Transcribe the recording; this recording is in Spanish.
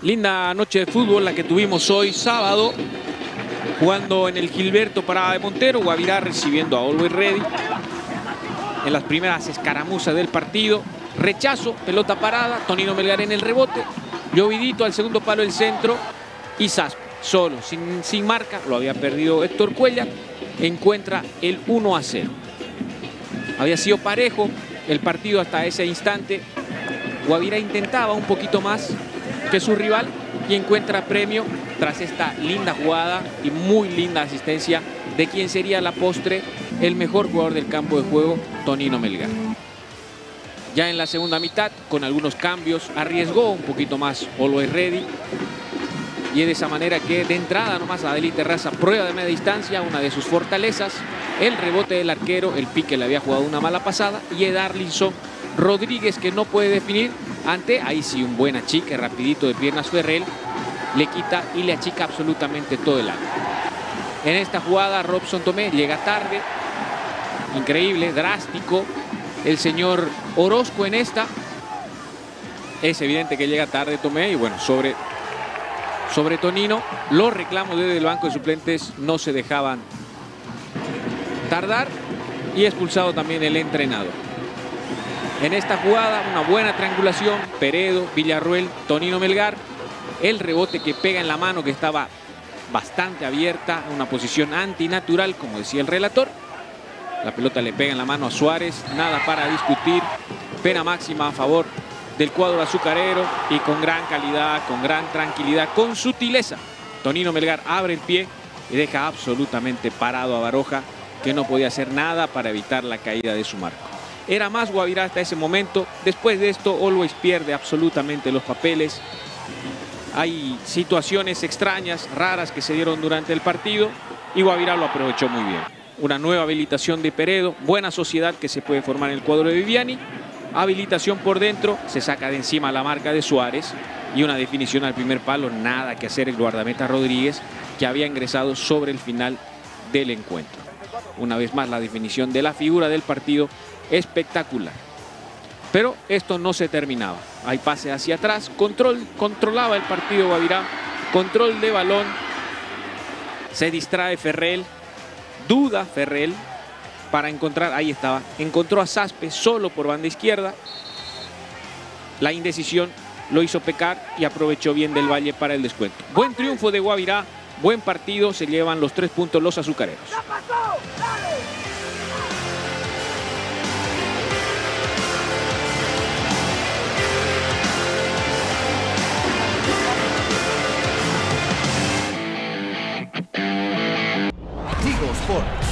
Linda noche de fútbol la que tuvimos hoy sábado, jugando en el Gilberto Parada de Montero. Guavirá recibiendo a Always Ready en las primeras escaramuzas del partido. Rechazo, pelota parada, Tonino Melgar en el rebote, Llovidito al segundo palo del centro y Saspe solo, sin marca, lo había perdido Héctor Cuellar, encuentra el 1-0. Había sido parejo el partido hasta ese instante. Guavirá intentaba un poquito más que su rival y encuentra premio tras esta linda jugada y muy linda asistencia de quien sería a la postre el mejor jugador del campo de juego, Tonino Melgar. Ya en la segunda mitad, con algunos cambios, arriesgó un poquito más Always Ready. Y es de esa manera que de entrada nomás Adelí Terraza prueba de media distancia, una de sus fortalezas. El rebote del arquero, el pique le había jugado una mala pasada. Y Edarlinson Rodríguez, que no puede definir ante, ahí sí, un buen achique rapidito de piernas Ferrell. Le quita y le achica absolutamente todo el ángulo. En esta jugada Robson Tomé llega tarde. Increíble, drástico. El señor Orozco en esta. Es evidente que llega tarde Tomé y bueno, sobre Tonino. Los reclamos desde el banco de suplentes no se dejaban tardar y expulsado también el entrenador. En esta jugada una buena triangulación, Peredo, Villarruel, Tonino Melgar. El rebote que pega en la mano que estaba bastante abierta, una posición antinatural como decía el relator. La pelota le pega en la mano a Suárez, nada para discutir, pena máxima a favor del cuadro azucarero y con gran calidad, con gran tranquilidad, con sutileza. Tonino Melgar abre el pie y deja absolutamente parado a Baroja, que no podía hacer nada para evitar la caída de su marco. Era más Guavirá hasta ese momento. Después de esto, Always pierde absolutamente los papeles. Hay situaciones extrañas, raras que se dieron durante el partido y Guavirá lo aprovechó muy bien. Una nueva habilitación de Peredo, buena sociedad que se puede formar en el cuadro de Viviani. Habilitación por dentro, se saca de encima la marca de Suárez y una definición al primer palo, nada que hacer el guardameta Rodríguez, que había ingresado sobre el final del encuentro. Una vez más la definición de la figura del partido, espectacular. Pero esto no se terminaba. Hay pase hacia atrás, controlaba el partido Guavirá, control de balón, se distrae Ferrell, duda Ferrell para encontrar, ahí estaba, encontró a Saspe solo por banda izquierda. La indecisión lo hizo pecar y aprovechó bien del Valle para el descuento. Buen triunfo de Guavirá, buen partido, se llevan los 3 puntos los azucareros. Tigo Sport.